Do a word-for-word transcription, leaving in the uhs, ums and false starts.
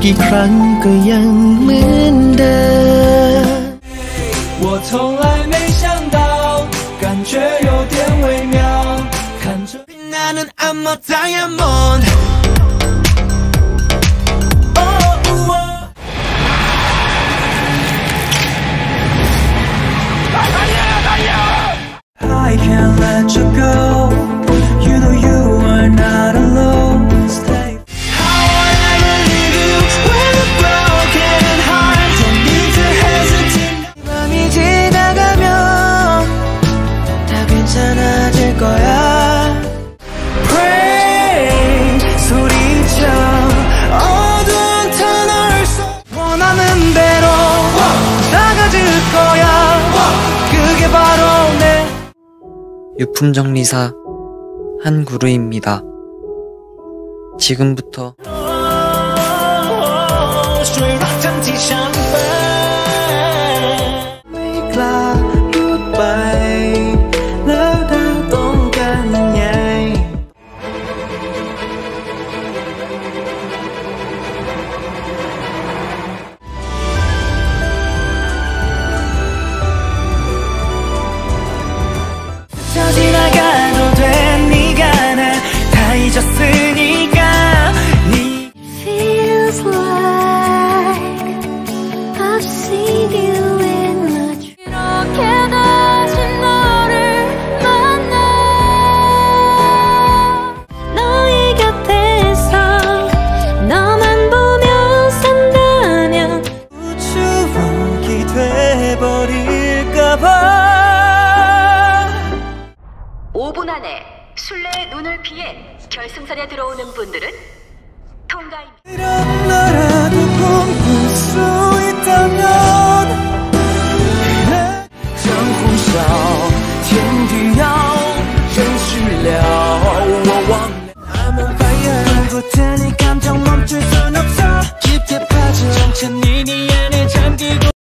กี่ครั้งก็ยังเหมือนเดิม我从来没想到感觉有点微妙看着나는 I'm a diamond I can't let you go. You know you are not alone. Stay. How I never leave you with a broken heart. Don't need to hesitate. 맘이 지나가면 다 괜찮아질 거야. Pray 소리쳐 어두운 터널 속 원하는 대로 나가질 거야. 그게 바로 내 유품정리사 한구루입니다. 지금부터 지나가도 돼 네가 날 다 잊었으니까 네 Feels like I've seen you in the 이렇게 다시 너를 만나 너의 곁에서 너만 보며 산다면 추억이 돼버릴까봐 오 분 안에 술래의 눈을 피해 결승선에 들어오는 분들은 통과입니다.